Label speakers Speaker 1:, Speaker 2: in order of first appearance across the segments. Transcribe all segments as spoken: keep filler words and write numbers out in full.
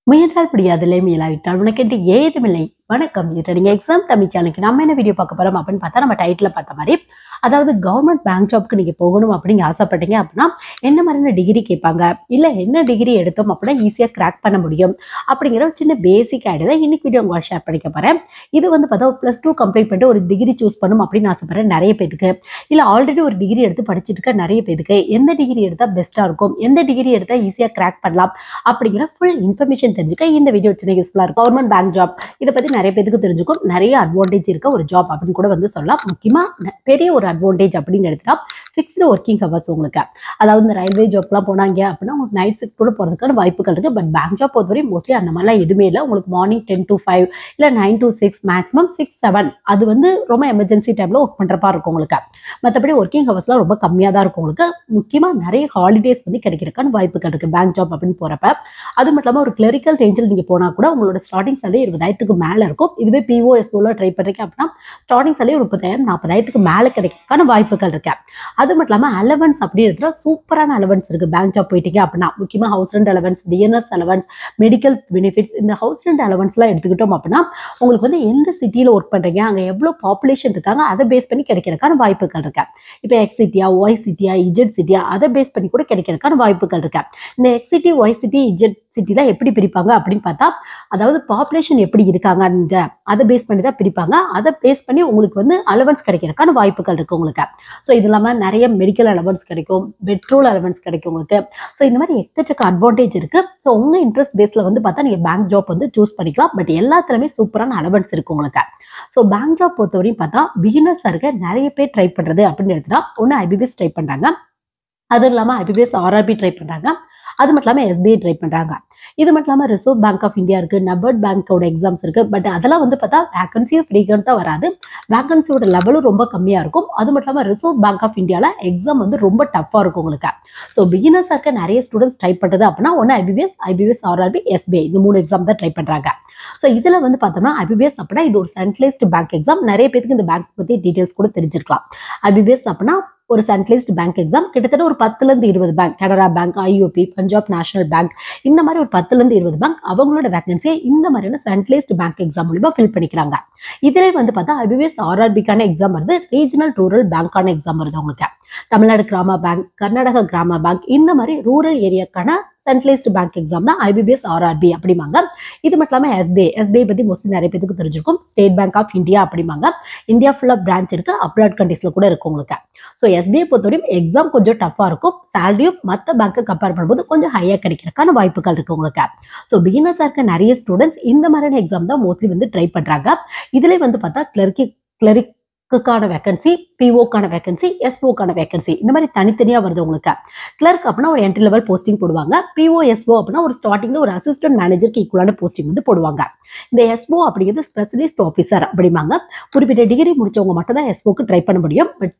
Speaker 1: முயன்றால் முடியாதில்லை முயலாவிட்டால் உனக்கென்று ஏதுமில்லை. வணக்கம். இது நீங்க எக்ஸாம் தமிழ் சேனலுக்கு நம்ம என்ன வீடியோ பார்க்க போறோம் அப்படின்னு பார்த்தா, நம்ம டைட்டில் பார்த்த மாதிரி, அதாவது கவர்மெண்ட் பேங்க் ஜாப்க்கு நீங்க போகணும் அப்படின்னு ஆசைப்பட்டீங்க அப்படின்னா என்ன மாதிரியான டிகிரி கேட்பாங்க, இல்ல என்ன டிகிரி எடுத்தோம் அப்படின்னா ஈஸியா கிராக் பண்ண முடியும் அப்படிங்கிற ஒரு சின்ன பேசிக் ஐடியா தான் இன்னைக்கு வீடியோ உங்களை ஷேர் பண்ணிக்க போறேன். இது வந்து பார்த்தா பிளஸ் டூ கம்ப்ளீட் பண்ணிட்டு ஒரு டிகிரி சூஸ் பண்ணும் அப்படின்னு ஆசைப்படுறேன் நிறைய பேருக்கு, இல்ல ஆல்ரெடி ஒரு டிகிரி எடுத்து படிச்சுட்டு இருக்க நிறைய பேருக்கு எந்த டிகிரி எடுத்தா பெஸ்டா இருக்கும், எந்த டிகிரி எடுத்தா ஈஸியா கிராக் பண்ணலாம் அப்படிங்கிற ஃபுல் இன்ஃபர்மேஷன் தெரிஞ்சுக்க இந்த வீடியோ சின்ன யூஸ்ஃபுல்லா இருக்கும். கவர்மெண்ட் பேங்க் ஜாப் இதை பத்தி நிறைய பேருக்கு தெரிஞ்சுக்கும், நிறைய அட்வான்டேஜ் இருக்க ஒரு ஜாப் அப்படின்னு கூட வந்து சொல்லலாம். முக்கியமா பெரிய ஒரு அட்வான்டேஜ் அப்படின்னு எடுத்துட்டா ஃபிக்ஸ்டு ஒர்க்கிங் ஹவர்ஸ். உங்களுக்கு அதாவது இந்த ரயில்வே ஜாப்லாம் போனாங்க அப்படின்னா உங்களுக்கு நைட் ஷிஃப்ட் கூட போறதுக்கான வாய்ப்புகள் இருக்கு. பட் பேங்க் ஜாப் பொறுத்தவரை மோஸ்ட்லி அந்த மாதிரிலாம் எதுவுமே இல்லை. உங்களுக்கு மார்னிங் டென் டு ஃபைவ் இல்ல nine to six maximum six seven அது வந்து ரொம்ப எமர்ஜென்சி டைம்ல ஒர்க் பண்றப்பா இருக்கும் உங்களுக்கு. மற்றபடி ஒர்க்கிங் ஹவர்ஸ்லாம் ரொம்ப கம்மியாக தான் இருக்கும் உங்களுக்கு. முக்கியமா நிறைய ஹாலிடேஸ் வந்து கிடைக்கிறதுக்கான வாய்ப்புகள் இருக்கு பேங்க் ஜாப் அப்படின்னு போறப்ப. அது மட்டும் இல்லாமல் ஒரு கிளரிக்கல் ரேஞ்சில் நீங்க போனா கூட உங்களோட ஸ்டார்டிங் சேலரி இருபதாயிரத்துக்கு மேல இருக்கும். இதுவே பிஓ எஸ்ஓல ட்ரை பண்றீங்க அப்படின்னா ஸ்டார்டிங் சேலரி ஒரு முப்பதாயிரம் நாற்பதாயிரத்துக்கு மேல கிடைக்கிறதுக்கான வாய்ப்புகள் இருக்கு. அது மட்டும் இல்லாமல் அலவன்ஸ் அப்படின்ற சூப்பரான அலவன்ஸ் இருக்கு பேங்க் ஜாப் போயிட்டீங்க அப்படின்னா. முக்கியமா house rent allowance, TNS allowance, medical benefits, இந்த ஹவுஸ் ரெண்ட் அலவன்ஸ் எல்லாம் எடுத்துக்கிட்டோம் அப்படின்னா உங்களுக்கு வந்து எந்த சிட்டியில ஒர்க் பண்றீங்க, அங்க எவ்வளவு பாப்புலேஷன் இருக்காங்க அதை பேஸ் பண்ணி கிடைக்கிறதுக்கான வாய்ப்புகள் இருக்கு. இப்போ எக்ஸ் சிட்டியா, ஒய் சிட்டியா, இஜெட் சிட்டியா அதை பேஸ் பண்ணி கூட கிடைக்கிறதுக்கான வாய்ப்புகள் இருக்கு. இந்த X city, Y city, Z city தான் எப்படி பிரிப்பாங்க அப்படின்னு பார்த்தா, அதாவது பாப்புலேஷன் எப்படி இருக்காங்க அந்த அதை பேஸ் பண்ணி தான் பிரிப்பாங்க. அதை பேஸ் பண்ணி உங்களுக்கு வந்து அலவன்ஸ் கிடைக்கிறதுக்கான வாய்ப்புகள் இருக்கு உங்களுக்கு. ஸோ இது இல்லாமல் நிறைய மெடிக்கல் அலவன்ஸ் கிடைக்கும், பெட்ரோல் அலவன்ஸ் கிடைக்கும் உங்களுக்கு. ஸோ இந்த மாதிரி எக்கச்சக்க அட்வான்டேஜ் இருக்கு. ஸோ உங்க இன்ட்ரெஸ்ட் பேஸ்ல வந்து பார்த்தா நீங்க பேங்க் ஜாப் வந்து சூஸ் பண்ணிக்கலாம். பட் எல்லாத்துலயுமே சூப்பரான அலவன்ஸ் இருக்கு உங்களுக்கு. ஸோ பேங்க் ஜாப் பொறுத்தவரையும் பார்த்தா பிகினர்ஸா இருக்க நிறைய பேர் ட்ரை பண்றது அப்படின்னு எடுத்துட்டா ஒன்று ஐபிபிஎஸ் ட்ரை பண்றாங்க, அதுவும் இல்லாமல் ஐபிபிஎஸ் ஆர்ஆர்பி ட்ரை பண்றாங்க, அது மட்டும் இல்லாமல் எஸ்பிஐ ட்ரை பண்றாங்க. இது மட்டும் இல்லாமல் ரிசர்வ் பேங்க் ஆஃப் இந்தியா இருக்கு, நபார்ட் பேங்கோட எக்ஸாம்ஸ் இருக்கு. பட் அதெல்லாம் வந்து பார்த்தா வேகன்சியும் ஃப்ரீக்வெண்ட்டாக வராது, வேகன்சியோட லெவலும் ரொம்ப கம்மியா இருக்கும். அது மட்டும் இல்லாமல் ரிசர்வ் பேங்க் ஆஃப் இந்தியாவில் எக்ஸாம் வந்து ரொம்ப டஃப்பாக இருக்கும் உங்களுக்கு. ஸோ பிகினர்ஸாக இருக்க நிறைய ஸ்டூடெண்ட்ஸ் ட்ரை பண்றது அப்படின்னா ஒன்று ஐபிபிஎஸ், ஐபிபிஎஸ் ஆர்ஆர்பி, எஸ்பிஐ இந்த மூணு எக்ஸாம் தான் ட்ரை பண்றாங்க. ஸோ இதுல வந்து பார்த்தோம்னா ஐபிபிஎஸ் அப்படின்னா இது ஒரு சென்ட்ரலைஸ்டு பேங்க் எக்ஸாம். நிறைய பேருக்கு இந்த பேங்க் பத்தி டீடைல்ஸ் கூட தெரிஞ்சிருக்கலாம். ஐபிபிஎஸ் அப்படின்னா ஒரு சென்ட்ரலைஸ்டு பேங்க் எக்ஸாம். கிட்டத்தட்ட ஒரு பத்துல இருந்து இருபது bank, Canara bank, IOB, Punjab national bank, இந்த மாதிரி ஒரு பத்துல இருந்து இருபது பேங்க் அவங்களோட வேகன்சியை இந்த மாதிரியான சென்ட்ரலைஸ்டு பேங்க் எக்ஸாம் மூலமா ஃபில் பண்ணிக்கிறாங்க. இதுல வந்து பார்த்தா ஐபிபிஎஸ் ஆர்ஆர்பிக்கான எக்ஸாம் வருது, ரீஜனல் ரூரல் பேங்க்கான எக்ஸாம் வருது உங்களுக்கு. தமிழ்நாடு கிராம பேங்க், கர்நாடகா கிராம பேங்க், இந்த மாதிரி ரூரல் ஏரியாக்கான சென்ட்ரலைஸ்டு பேங்க் எக்ஸாம் தான் ஐபிபிஎஸ் ஆர்ஆர்பி அப்படிம்பாங்க. இது மட்டும் இல்லாமல் எஸ்பிஐ, எஸ்பிஐ பத்தி மோஸ்ட்லி நிறைய பேருக்கு தெரிஞ்சிருக்கும், ஸ்டேட் பேங்க் ஆஃப் இந்தியா அப்படிம்பாங்க. இந்தியா ஃபுல்லா பிரான்ச் இருக்கு, அப்ராட் கண்ட்ரீஸ்ல கூட இருக்கு உங்களுக்கு. ஸோ எஸ்பிஐ பொறுத்தவரையும் எக்ஸாம் கொஞ்சம் டஃபா இருக்கும், சேலரியும் மற்ற பேங்க்கை கம்பேர் பண்ணும்போது கொஞ்சம் ஹையா கிடைக்கிறதுக்கான வாய்ப்புகள் இருக்கு உங்களுக்கு. ஸோ பிகினர்ஸா இருக்க நிறைய ஸ்டூடெண்ட்ஸ் இந்த மாதிரியான எக்ஸாம் தான் மோஸ்ட்லி வந்து ட்ரை பண்றாங்க. இதுல வந்து பார்த்தா கிளர்க்கி கிளரிக் க்கான வேகன்சி, பிஓக்கான வேகன்சி, எஸ்ஓக்கான வேகன்சி இந்த மாதிரி தனித்தனியா வருது உங்களுக்கு. கிளர்க் அப்படின்னா ஒரு என்ட்ரி லெவல் போஸ்டிங் போடுவாங்க. பிஓ எஸ்ஓ அப்படின்னா ஒரு ஸ்டார்டிங்ல ஒரு அசிஸ்டன்ட் மேனேஜருக்கு ஈக்குவலான போஸ்டிங் வந்து போடுவாங்க. இந்த எஸ்ஓ அப்படிங்கிறது ஸ்பெஷலிஸ்ட் ஆஃபீஸர் அப்படிம்பாங்க. குறிப்பிட்ட டிகிரி முடிச்சவங்க மட்டும் தான் எஸ்ஓக்கு ட்ரை பண்ண முடியும். பட்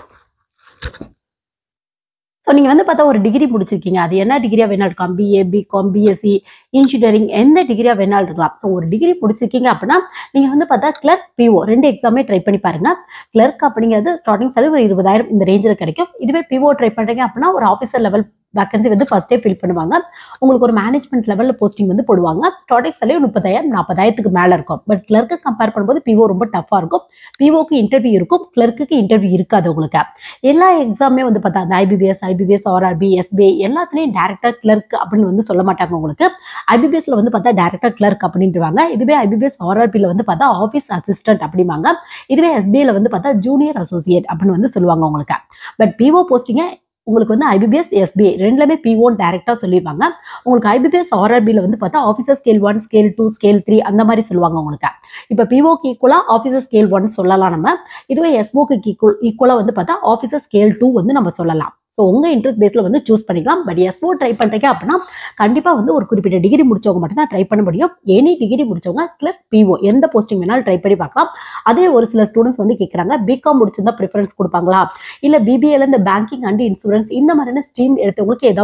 Speaker 1: ஸோ நீங்கள் வந்து பார்த்தா ஒரு டிகிரி முடிச்சிருக்கீங்க, அது என்ன டிகிரியா வேணாலும் இருக்கலாம், பிஏ, பிகாம், பிஎஸ்சி, இன்ஜினியரிங் எந்த டிகிரியா வேணாலும் இருக்கலாம். ஸோ ஒரு டிகிரி முடிச்சிருக்கீங்க அப்படின்னா நீங்கள் வந்து பார்த்தா கிளர்க், பிஓ ரெண்டு எக்ஸாமே ட்ரை பண்ணி பாருங்க. கிளர்க் அப்படிங்கிறது ஸ்டார்டிங் சேலரி ஒரு இருபதாயிரம் இந்த ரேஞ்சில் கிடைக்கும். இதுவே பிஓ ட்ரை பண்ணுறீங்க அப்படின்னா ஒரு ஆஃபீஸர் லெவல் வேகன்சி வந்து ஃபர்ஸ்டே ஃபில் பண்ணுவாங்க. உங்களுக்கு ஒரு மேனேஜ்மெண்ட் லெவலில் போஸ்டிங் வந்து போடுவாங்க. ஸ்டார்டிங் சேலரி முப்பதாயிரம் நாற்பதாயிரத்துக்கு மேலே இருக்கும். பட் கிளர்க்கு கம்பேர் பண்ணும்போது பிஓ ரொம்ப டஃபாக இருக்கும். பிஓக்கு இன்டர்வியூ இருக்கும், கிளர்க்கு இன்டர்வியூ இருக்காது உங்களுக்கு. எல்லா எக்ஸாமே வந்து பார்த்தா அந்த ஐபிபிஎஸ், ஐபிபிஎஸ் ஆர்ஆர்பி, எஸ்பிஐ எல்லாத்துலேயும் டேரக்டா கிளர்க் அப்படின்னு வந்து சொல்ல மாட்டாங்க உங்களுக்கு. ஐபிபிஎஸ்ல வந்து பார்த்தா டேரக்டா கிளர்க் அப்படின்ட்டுவாங்க. இதுவே ஐபிபிஎஸ் ஆர்ஆர்பியில் வந்து பார்த்தா ஆஃபீஸ் அசிஸ்டன்ட் அப்படிம்பாங்க. இதுவே எஸ்பிஐல வந்து பார்த்தா ஜூனியர் அசோசியேட் அப்படின்னு வந்து சொல்லுவாங்க உங்களுக்கு. பட் பிஓ போஸ்டிங்க உங்களுக்கு வந்து ஐபிபிஎஸ், எஸ்பிஐ ரெண்டுலமே பிஓ டைரக்டா சொல்லிடுவாங்க. உங்களுக்கு ஐபிபிஎஸ் ஆர்ஆர்பியில் வந்து பார்த்தா officer scale one, scale two, scale three அந்த மாதிரி சொல்லுவாங்க உங்களுக்கு. இப்போ பிஓக்கு ஈக்குவலா ஆஃபீஸர் ஸ்கேல் ஒன் சொல்லலாம் நம்ம. இதுவே எஸ்ஓக்கு ஈக்குவல் ஈக்குவலா வந்து பார்த்தா ஆஃபீஸர் ஸ்கேல் டூ வந்து நம்ம சொல்லலாம். ஸோ உங்கள் இன்ட்ரெஸ்ட் பேஸில் வந்து சூஸ் பண்ணிக்கலாம். பட் எஸ்ஓ ட்ரை பண்ணுறீங்க அப்படின்னா கண்டிப்பாக வந்து ஒரு குறிப்பிட்ட டிகிரி முடிச்சவங்க மட்டும் தான் ட்ரை பண்ண முடியும். எனி டிகிரி முடிச்சவங்க கிளர்க், பிஓ எந்த போஸ்டிங் வேணாலும் ட்ரை பண்ணி பார்க்கலாம். அதே ஒரு சில ஸ்டூடெண்ட்ஸ் வந்து கேட்குறாங்க, பிகாம் முடிச்சிருந்தா ப்ரிஃபரன்ஸ் கொடுப்பாங்களா, இல்லை பிபிஏல இந்த பேங்கிங் அண்ட் இன்சூரன்ஸ் இந்த மாதிரியான ஸ்ட்ரீம் எடுத்தவங்களுக்கு ஏதாவது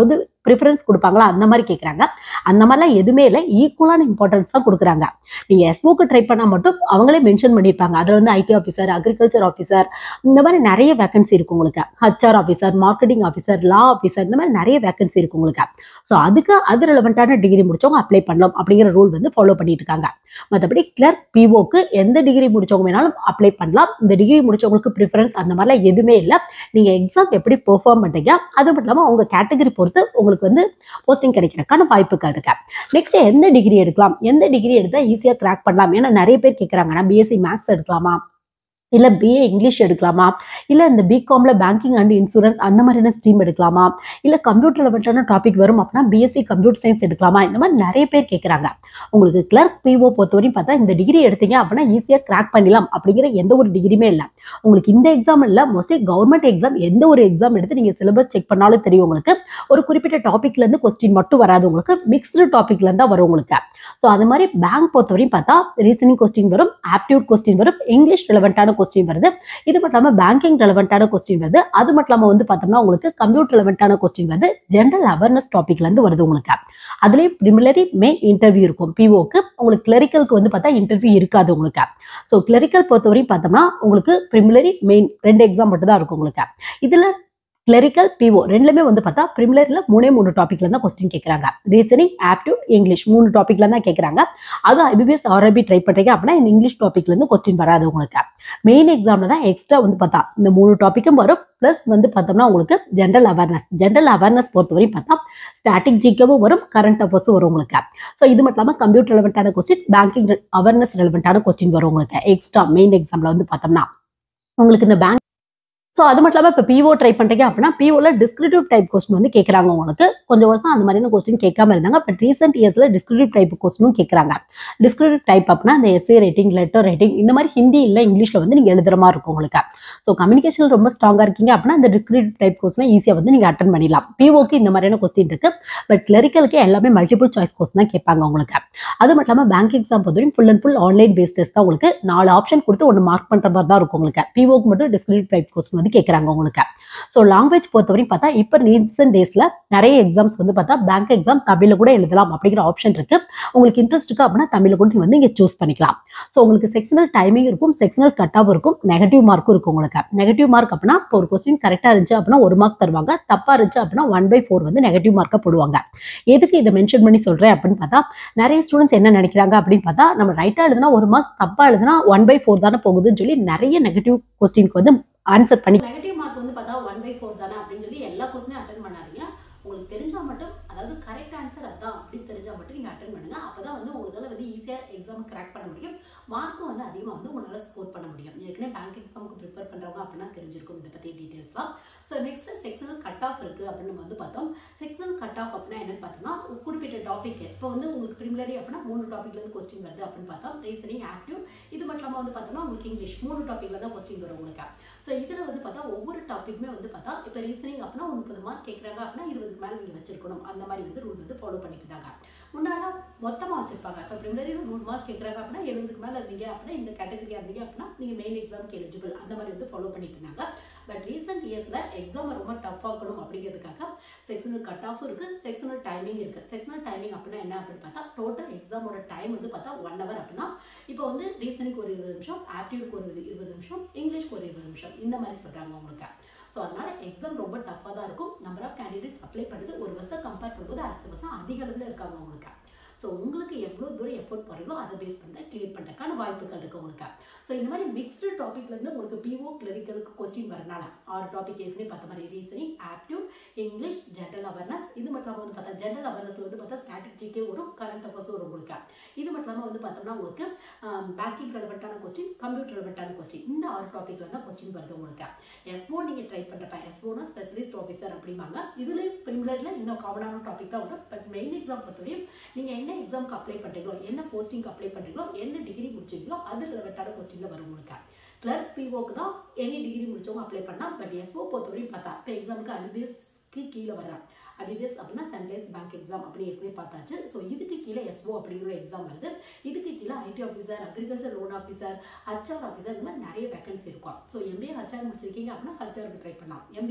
Speaker 1: ப்ரிஃபரன்ஸ் கொடுப்பாங்களா அந்த மாதிரி கேட்குறாங்க. அந்த மாதிரிலாம் எதுவுமே இல்லை, ஈக்குவலான இம்பார்ட்டன்ஸ் தான் கொடுக்குறாங்க. நீங்கள் எஸ்ஓக்கு ட்ரை பண்ணால் மட்டும் அவங்களே மென்ஷன் பண்ணியிருப்பாங்க. அதில் வந்து ஐடி ஆஃபீஸர், அக்ரிகல்ச்சர் ஆஃபீஸர், இந்த மாதிரி நிறைய வேகன்சி இருக்கு உங்களுக்கு. HR officer, marketing officer, law officer, இந்த மாதிரி நிறைய வேகன்சி இருக்கு உங்களுக்கு. ஸோ அதுக்கு அது ரெலவெண்ட்டான டிகிரி முடிச்சவங்க அப்ளை பண்ணலாம் அப்படிங்கிற ரூல் வந்து ஃபாலோ பண்ணிட்டு இருக்காங்க. மற்றபடி கிளர்க் பிஓக்கு எந்த டிகிரி முடிச்சவங்க வேணாலும் அப்ளை பண்ணலாம். இந்த டிகிரி முடிச்சவங்களுக்கு ப்ரிஃபரன்ஸ் அந்த மாதிரிலாம் எதுவுமே இல்லை. நீங்கள் எக்ஸாம் எப்படி பெர்ஃபார்ம் பண்ணுறீங்க, அது மட்டும் இல்லாமல் உங்கள் கேட்டகரி பொறுத்து உங்களுக்கு வந்து போஸ்டிங் கிடைக்கிறதுக்கான வாய்ப்புகள் இருக்கு. நெக்ஸ்ட் எந்த டிகிரி எடுக்கலாம், எந்த டிகிரி எடுத்தால் ஈஸியாக கிராக் பண்ணலாம், ஏன்னா நிறைய பேர் கேட்குறாங்க நான் பிஎஸ்சி மேக்ஸ் எடுக்கலாமா, இல்லை பிஏ இங்கிலீஷ் எடுக்கலாமா, இல்லை இந்த பிகாம்ல பேங்கிங் அண்ட் இன்சூரன்ஸ் அந்த மாதிரியான ஸ்ட்ரீம் எடுக்கலாமா, இல்லை கம்ப்யூட்டர் லெவல்ட்டான டாபிக் வரும் அப்படின்னா பிஎஸ்சி கம்ப்யூட்டர் சயின்ஸ் எடுக்கலாமா, இந்த மாதிரி நிறைய பேர் கேட்குறாங்க. உங்களுக்கு கிளர்க் பிஓ பொறுத்தவரையும் பார்த்தா இந்த டிகிரி எடுத்தீங்க அப்படின்னா ஈஸியாக கிராக் பண்ணிடலாம் அப்படிங்கிற எந்த ஒரு டிகிரியுமே இல்லை. உங்களுக்கு இந்த எக்ஸாம் இல்லை, மோஸ்ட்லி கவர்மெண்ட் எக்ஸாம் எந்த ஒரு எக்ஸாம் எடுத்து நீங்கள் சிலபஸ் செக் பண்ணாலும் தெரியும் உங்களுக்கு ஒரு குறிப்பிட்ட டாபிக்லேருந்து கொஸ்டின் மட்டும் வராது, உங்களுக்கு மிக்ஸ்டு டாபிக்லேருந்து தான் வரும் உங்களுக்கு. ஸோ அது மாதிரி பேங்க் பொறுத்தவரையும் பார்த்தா ரீசனிங் கொஸ்டின் வரும், ஆப்டியூட் கொஸ்டின் வரும், இங்கிலீஷ் ரெலவெண்ட்டான கொஸ்டின் வருது, இது மட்டும் இல்லாமல் பேங்கிங் ரெலவெண்ட்டான கொஸ்டின் வருது, அது மட்டும் இல்லாமல் வந்து பார்த்தோம்னா உங்களுக்கு கம்ப்யூட்டர் ரெலவெண்ட்டான கொஸ்டின் வருது, ஜென்ரல் அவேர்னஸ் டாபிக்ல இருந்து வருது உங்களுக்கு. அதுலேயே ப்ரிலிமினரி மெயின் இன்டர்வியூ இருக்கும் பிஓக்கு. உங்களுக்கு கிளரிக்கலுக்கு வந்து பார்த்தா இன்டர்வியூ இருக்காது உங்களுக்கு. ஸோ கிளரிக்கல் பொறுத்தவரையும் பார்த்தோம்னா உங்களுக்கு ப்ரிலிமினரி மெயின் ரெண்டு எக்ஸாம் மட்டும் தான் இருக்கும் உங்களுக்கு. இதில் கிளரிக்கல் பிஓ ரெண்டுலமே வந்து பார்த்தா ப்ரிலிமினரில மூணே மூணு டாபிக்ல தான் கொஸ்டின் கேட்குறாங்க. ரீசனிங், ஆப்டியூட், இங்கிலீஷ் மூணு டாபிக்ல தான் கேட்குறாங்க. அது ஐபிபிஎஸ் ஆர்ஆர்பி ட்ரை பண்ணுறீங்க அப்படின்னா இந்த இங்கிலீஷ் டாபிக்ல இருந்து கொஸ்டின் வராது உங்களுக்கு. மெயின் எக்ஸாம்ல தான் எக்ஸ்ட்ரா வந்து பார்த்தா இந்த மூணு டாபிக்கும் வரும். பிளஸ் வந்து பார்த்தோம்னா உங்களுக்கு ஜென்ரல் அவேர்னஸ் ஜென்ரல் அவேர்னஸ் பொறுத்தவரையும் பார்த்தா ஸ்டாட்டிக் ஜிகேவும் வரும், கரண்ட் அஃபேர்ஸும் வரும் உங்களுக்கு. ஸோ இது மட்டும் இல்லாமல் கம்ப்யூட்டர் ரெலவெண்ட்டான கொஸ்டின், பேங்கிங் அவேர்னஸ் ரெலவெண்ட்டான கொஸ்டின் வரும் உங்களுக்கு எக்ஸ்ட்ரா மெயின் எக்ஸாம்ல வந்து பார்த்தோம்னா உங்களுக்கு இந்த பேங்க். ஸோ அது மட்டும் இல்லாமல் இப்போ பிஓ ட்ரை பண்ணுறீங்க அப்படின்னா பிஓவில் டிஸ்கிரிப்டிவ் டைப் கொஸ்டின் வந்து கேட்குறாங்க உங்களுக்கு. கொஞ்சம் வருஷம் அந்த மாதிரியான கொஸ்டின் கேட்காம இருந்தாங்க, பட் ரீசெண்ட் இயர்ஸில் டிஸ்கிரிப்டிவ் டைப் கொஸ்டினும் கேட்குறாங்க. டிஸ்கிரிப்டிவ் டைப் அப்படின்னா இந்த எஸ்ஏ ரைட்டிங், லெட்டர் ரைட்டிங், இந்த மாதிரி ஹிந்தி இல்லை இங்கிலீஷில் வந்து நீங்கள் எழுதுற மாதிரி இருக்கும் உங்களுக்கு. ஸோ கம்யூனிகேஷன் ரொம்ப ஸ்ட்ராங்காக இருக்கீங்க அப்படின்னா இந்த டிஸ்கிரிப்டிவ் டைப் கொஸ்டின் ஈஸியாக வந்து நீங்கள் அட்டன் பண்ணிடலாம். பிஓக்கு இந்த மாதிரியான கொஸ்டின் இருக்கு, பட் கிளரிக்கலுக்கு எல்லாமே மல்டிபிள் சாய்ஸ் கொஸ்டின் தான் கேட்பாங்க உங்களுக்கு. அது மட்டும் இல்லாமல் பேங்க் எக்ஸாம் பொறுத்தவரைக்கும் full and full online based test தான் உங்களுக்கு. நாலு ஆப்ஷன் கொடுத்து ஒன்று மார்க் பண்ணுற மாதிரி தான் இருக்கும் உங்களுக்கு. பிஓக்கு மட்டும் டிஸ்கிரிப்டிவ் டைப் கொஸ்டின் வந்து கேட்குறாங்க உங்களுக்கு. ஸோ லாங்குவேஜ் பொறுத்தவரையும் பார்த்தா இப்போ ரீசெண்ட் டேஸ்ல நிறைய எக்ஸாம்ஸ் வந்து பார்த்தா பேங்க் எக்ஸாம் தமிழில் கூட எழுதலாம் அப்படிங்கிற ஆப்ஷன் இருக்கு. உங்களுக்கு இன்ட்ரெஸ்ட் இருக்கு அப்படின்னா தமிழில் கூட வந்து இங்கே சூஸ் பண்ணிக்கலாம். ஸோ உங்களுக்கு செக்ஷனல் டைமிங் இருக்கும், செக்ஷனல் கட் ஆஃப் இருக்கும், நெகட்டிவ் மார்க்கும் இருக்கும் உங்களுக்கு. நெகட்டிவ் மார்க் அப்படின்னா இப்போ ஒரு கொஸ்டின் கரெக்டாக இருந்துச்சு அப்படின்னா ஒரு மார்க் தருவாங்க, தப்பா இருந்துச்சு அப்படின்னா ஒன் பை ஃபோர் வந்து நெகட்டிவ் மார்க்கை போடுவாங்க. எதுக்கு இதை மென்ஷன் பண்ணி சொல்றேன் அப்படின்னு பார்த்தா நிறைய ஸ்டூடெண்ட்ஸ் என்ன நினைக்கிறாங்க அப்படின்னு பார்த்தா நம்ம ரைட்டா எழுதுனா ஒரு மார்க், தப்பா எழுதுனா ஒன் பை ஃபோர் தானே போகுதுன்னு சொல்லி நிறைய நெகட்டிவ் கொஸ்டினுக்கு வந்து ஆன்சர் பண்ணி நெகட்டிவ் மார்க் வந்து பார்த்தா ஒன் பை ஃபோர் தானே அப்படின்னு சொல்லி எல்லா கொஸ்டினையும் அட்டன் பண்ணாதீங்க. உங்களுக்கு தெரிஞ்சால் மட்டும், அதாவது கரெக்ட் ஆன்சர் அதான் அப்படின்னு தெரிஞ்சால் மட்டும் நீங்கள் அட்டன் பண்ணுங்க. அப்போ தான் வந்து உங்களால் வந்து ஈஸியாக எக்ஸாம் கிராக் பண்ண முடியும், மார்க்கும் வந்து அதிகமாக வந்து உங்களால் ஸ்கோர் பண்ண முடியும். ஏற்கனவே பேங்க் எக்ஸாமுக்கு ப்ரிப்பேர் பண்ணுறவங்க அப்படின்னா தெரிஞ்சிருக்கும் இதை பற்றி டீட்டெயில்ஸ்லாம். So next sectional cut off இருக்குது அப்படின்னு நம்ம வந்து பார்த்தோம். செக்ஷனல் கட் ஆஃப் அப்படின்னா என்னன்னு பார்த்தோம்னா குறிப்பிட்ட டாபிக் இப்போ வந்து உங்களுக்கு ப்ரிலிமினரி அப்படின்னா மூணு டாப்பிக்லேருந்து கொஸ்டின் வருது அப்படின்னு பார்த்தோம். ரீசனிங், ஆப்டியூட், இது மட்டும் இல்லாமல் வந்து பார்த்தோம்னா உங்களுக்கு இங்கிலீஷ் மூணு டாப்பிக்கில் தான் கொஸ்டின் வரும் உங்களுக்கு. ஸோ இதில் வந்து பார்த்தா ஒவ்வொரு டாப்பிக்குமே வந்து பார்த்தா இப்போ ரீசனிங் அப்படின்னா முப்பது மார்க் கேட்குறாங்க அப்படின்னா இருபதுக்கு மேலே நீங்கள் வச்சிருக்கணும், அந்த மாதிரி வந்து ரூல் வந்து ஃபாலோ பண்ணிட்டு இருந்தாங்க. முன்னாடி மொத்தமாக வச்சிருப்பாங்க. இப்போ ப்ரிலிமினரியில் நூறு மார்க் கேட்குறாங்க அப்படின்னா எழுபதுக்கு மேலே இருந்தீங்க அப்படின்னா இந்த கேட்டகரியாக இருந்தீங்க அப்படின்னா நீங்கள் மெயின் எக்ஸாமுக்கு எலிஜிபிள், அந்த மாதிரி வந்து ஃபாலோ பண்ணிட்டு இருந்தாங்க. பட் ரீசெண்ட் இயர்ஸில் எக்ஸாமை ரொம்ப டஃப் ஆக்கணும் அப்படிங்கிறதுக்காக செக்ஷனல் கட் ஆஃப் இருக்குது, செக்ஷனல் டைமிங் இருக்குது. செக்ஷனல் டைமிங் அப்படின்னா என்ன அப்படின்னு பார்த்தா டோட்டல் எக்ஸாமோட டைம் வந்து பார்த்தா ஒன் ஹவர் அப்படின்னா இப்போ வந்து ரீசனிங்க்கு ஒரு இருபது நிமிஷம், ஆப்டியூட்க்கு ஒரு இருபது நிமிஷம், இங்கிலீஷ்க்கு ஒரு இருபது நிமிஷம், இந்த மாதிரி சொல்கிறாங்க உங்களுக்கு. ஸோ அதனால எக்ஸாம் ரொம்ப டஃப்பாக தான் இருக்கும். நம்பர் ஆஃப் கேண்டிடேட்ஸ் அப்ளை பண்ணுறது ஒரு வருஷம் கம்பேர் பண்ணும்போது அடுத்த வருஷம் அதிக அளவில் இருக்காங்க உங்களுக்கு. ஸோ உங்களுக்கு எவ்வளோ தூரம் எஃபோர்ட் போடுறீங்களோ அதை பேஸ் பண்ணி கிளியர் பண்ணுறதுக்கான வாய்ப்புகள் இருக்குது உங்களுக்கு. ஸோ இந்த மாதிரி மிக்ஸ்டு டாப்பிக்லேருந்து உங்களுக்கு பிஓ கிளரிக்கலுக்கு கொஸ்டின் வரனால ஆறு டாபிக் ஏற்கனவே பார்த்த மாதிரி reasoning, aptitude, English, general awareness, இது மட்டும் இல்லாமல் வந்து பார்த்தா ஜென்ரல் அவேர்னஸில் வந்து பார்த்தா ஸ்டாட்டிக் ஜிகே வரும், கரண்ட் அஃபேர்ஸ் வரும் உங்களுக்கு. இது மட்டும் இல்லாமல் வந்து பார்த்தோம்னா உங்களுக்கு பேங்கிங் ரெலவெண்ட்டான கொஸ்டின், கம்ப்யூட்டர் ரெலவெண்ட்டான கொஸ்டின், இந்த ஆறு டாப்பிக்கில் தான் கொஸ்டின் வருது உங்களுக்கு. எஸ்ஓ நீங்கள் ட்ரை பண்ணுறப்ப எஸ்ஓனா ஸ்பெஷலிஸ்ட் ஆஃபீஸர் அப்படிம்பாங்க. இதில் ப்ரிலிமினரியில் இன்னும் காமனான டாபிக் தான் வரும். பட் மெயின் எக்ஸாம் பொறுத்தவரையும் நீங்கள் என்ன எக்ஸாமுக்கு அப்ளை பண்ணுறீங்களோ, என்ன போஸ்டிங்க்கு அப்ளை பண்ணுறீங்களோ, என்ன டிகிரி முடிச்சிங்களோ அது ரிலவெண்ட்டான கொஸ்டினில் வரும் உங்களுக்கு. கிளர்க் பிஓக்கு தான் எனி டிகிரி முடிச்சவங்க அப்ளை பண்ணலாம். பட் எஸ்ஓ பொறுத்தவரையும் பார்த்தா இப்போ எக்ஸாமுக்கு ஐபிஎஸ்க்கு கீழே வர்றாங்க. ஐபிபிஎஸ் அப்படின்னா சென்ட்ரலைஸ்ட் பேங்க் எக்ஸாம் அப்படி ஏற்கனவே பார்த்தாச்சு. ஸோ இதுக்கு கீழே எஸ்ஓ அப்படிங்கிற எக்ஸாம் வருது. இதுக்கு கீழே IT officer, agriculture loan officer, HR officer, இந்த மாதிரி நிறைய வேகன்சி இருக்கும். ஸோ எம்பிஏ ஹச்ஆர் முடிச்சிருக்கீங்க அப்படின்னா ஹச்ஆருக்கு ட்ரை பண்ணலாம். எம்பிஏ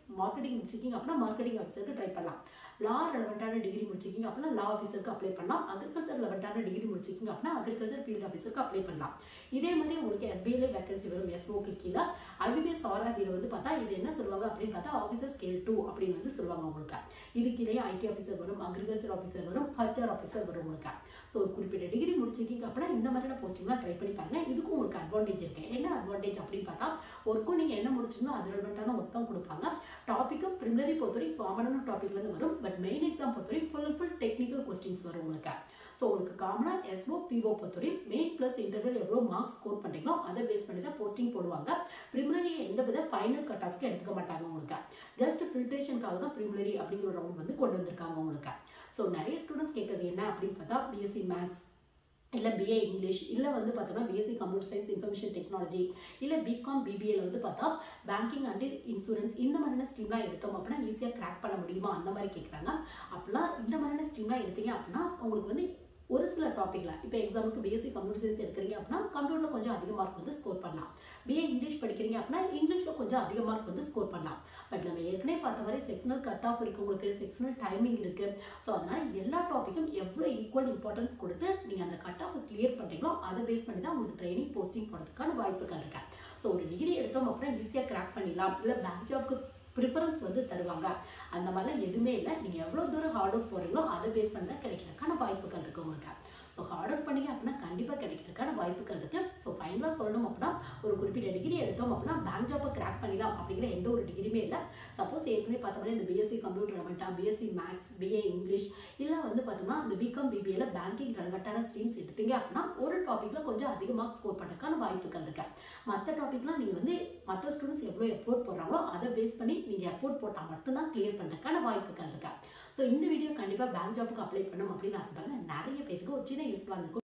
Speaker 1: மார்க்கெட்டிங் முடிச்சிருக்கீங்க அப்படின்னா மார்க்கெட்டிங் ஆஃபீஸருக்கு ட்ரை பண்ணலாம். லா ரெலவெண்டான டிகிரி முடிச்சிருக்கீங்க அப்படின்னா லா ஆஃபீஸருக்கு அப்ளை பண்ணலாம். அக்ரிகல்ச்சர் ரெலவெண்டான டிகிரி முடிச்சிருக்கீங்க அப்படின்னா அக்ரிகல்ச்சர் ஃபீல்ட் ஆஃபீஸருக்கு அப்ளை பண்ணலாம். இதே மாதிரி உங்களுக்கு எஸ்பிஐல வேகன்சி வரும் எஸ்ஓக்கு கீழே. ஐபிபிஎஸ் ஆர்ஆர்பியில் வந்து பார்த்தா இது என்ன சொல்லுவாங்க அப்படின்னு பார்த்தா ஆஃபீஸர் ஸ்கேல் டூ அப்படின்னு வந்து சொல்லுவாங்க உங்களுக்கு. இது கீழே ஐடி ஆஃபீஸர் வரும், அக்ரிகல்ச்சர் ஆஃபீஸர் வரும், ஹெச்ஆர் ஆஃபீஸர் வரும் உங்களுக்கு. ஸோ ஒரு குறிப்பிட்ட டிகிரி முடிச்சிருக்கீங்க அப்படின்னா இந்த மாதிரியான போஸ்டிங்லாம் ட்ரை பண்ணி பாருங்க. இதுக்கும் உங்களுக்கு அட்வான்டேஜ் இருக்கு. என்ன அட்வான்டேஜ் அப்படின்னு பார்த்தா ஒர்க்கும் நீங்கள் என்ன முடிச்சிருந்தோ அது ரெலவெண்டான ஒர்க் தான் கொடுப்பாங்க. டாப்பிக்கும் ப்ரிலிமினரி பொறுத்தவரை காமனான டாப்பிக்லேருந்து வரும். பட் மெயின் எக்ஸாம் பொறுத்தவரை full and full technical questions வரும் உங்களுக்கு. ஸோ உங்களுக்கு காமனாக எஸ்ஓ பிஓ பொறுத்தவரை மெயின் ப்ளஸ் இன்டர்வல் எவ்வளோ மார்க்ஸ் ஸ்கோர் பண்ணுறீங்களோ அதை பேஸ் பண்ணி தான் போஸ்டிங் போடுவாங்க. ப்ரிலிமினரி எந்த வித ஃபைனல் கட் ஆஃப்க்கு எடுத்துக்க மாட்டாங்க உங்களுக்கு. ஜஸ்ட் ஃபில்ட்ரேஷனுக்காக தான் ப்ரிலிமினரி அப்படிங்கிற ரவுண்ட் வந்து கொண்டு வந்திருக்காங்க உங்களுக்கு. ஸோ நிறைய ஸ்டூடெண்ட்ஸ் கேட்கறது என்ன அப்படின்னு பார்த்தா பிஎஸ்சி மேக்ஸ் இல்லை பிஏ இங்கிலீஷ் இல்லை வந்து பார்த்தோம்னா BSc computer science information technology இல்லை பிகாம் பிபிஏல வந்து பார்த்தா பேங்கிங் அண்ட் இன்சூரன்ஸ் இந்த மாதிரியான ஸ்ட்ரீம்லாம் எடுத்தோம் அப்படின்னா ஈஸியாக கிராக் பண்ண முடியுமா அந்த மாதிரி கேட்குறாங்க. அப்படிலாம் இந்த மாதிரியான ஸ்ட்ரீம்லாம் எடுத்தீங்க அப்படின்னா உங்களுக்கு வந்து ஒரு சில டாப்பிக்ல இப்போ எக்ஸாமுக்கு பிஎஸ்சி கம்ப்யூட்டர் சயின்ஸ் எடுக்கிறீங்க அப்படின்னா கம்ப்யூட்டரில் கொஞ்சம் அதிக மார்க் வந்து ஸ்கோர் பண்ணலாம். பிஏ இங்கிலீஷ் படிக்கிறீங்க அப்படின்னா இங்கிலீஷில் கொஞ்சம் அதிக மார்க் வந்து ஸ்கோர் பண்ணலாம். பட் நம்ம ஏற்கனவே பார்த்த மாதிரி செக்ஷனல் கட் ஆஃப் இருக்குது உங்களுக்கு, செக்ஷனல் டைமிங் இருக்குது. ஸோ அதனால் எல்லா டாப்பிக்கும் எவ்வளோ ஈக்குவல் இம்பார்ட்டன்ஸ் கொடுத்து நீங்கள் அந்த கட் ஆஃப் கிளியர் பண்ணுறீங்களோ அதை பேஸ் பண்ணி தான் உங்களுக்கு ட்ரைனிங் போஸ்டிங் போகிறதுக்கான வாய்ப்புகள் இருக்கு. ஸோ ஒரு டிகிரி எடுத்தோம் அப்படின்னா ஈஸியாக கிராக் பண்ணிடலாம், இல்லை பேங்க் ஜாப்க்கு ப்ரிஃபரன்ஸ் வந்து தருவாங்க அந்த மாதிரிலாம் எதுவுமே இல்லை. நீங்கள் எவ்வளோ தூரம் ஹார்ட் ஒர்க் போடுறீங்களோ அதை பேஸ் பண்ணி தான் கிடைக்கிறதுக்கான வாய்ப்புகள் இருக்குது உங்களுக்கு. ஸோ ஹார்ட் ஒர்க் பண்ணிங்க அப்படின்னா கண்டிப்பாக கிடைக்கிறதுக்கான வாய்ப்புகள் இருக்குது. ஸோ ஃபைனலாக சொல்லணும் அப்படின்னா ஒரு குறிப்பிட்ட டிகிரி எடுத்தோம் அப்படின்னா பேங்க் ஜாப்பை கிராக் பண்ணிடலாம் அப்படிங்கிற எந்த ஒரு டிகிரியுமே இல்லை. சப்போஸ் ஏற்கனவே பார்த்தோம்னா இந்த பிஎஸ்சி கம்ப்யூட்டர் ரெலவெண்ட்டாக பிஎஸ்சி மேக்ஸ் பிஏ இங்கிலீஷ் இல்லை வந்து பார்த்தோம்னா இந்த பிகாம் பிபிஏல பேங்கிங் ரெலவெண்ட்டான ஸ்ட்ரீம்ஸ் எடுத்தீங்க அப்படின்னா ஒரு டாப்பிக்கில் கொஞ்சம் அதிக மார்க் ஸ்கோர் பண்ணுறதுக்கான வாய்ப்புகள் இருக்கு. மற்ற டாப்பிக்லாம் நீங்கள் வந்து மற்ற ஸ்டூடெண்ட்ஸ் எவ்வளோ எஃபோர்ட் போடுறாங்களோ அதை பேஸ் பண்ணி நீங்கள் எஃபோர்ட் போட்டால் மட்டும்தான் கிளியர் பண்ணுறதுக்கான வாய்ப்புகள் இருக்கு. ஸோ இந்த வீடியோ கண்டிப்பாக பேங்க் ஜாப்புக்கு அப்ளை பண்ணணும் அப்படின்னு ஆசைப்படுறேன். நிறைய பேருக்கு ஒரு சின்ன யூஸ்ஃபுல்லாக இருக்கும்.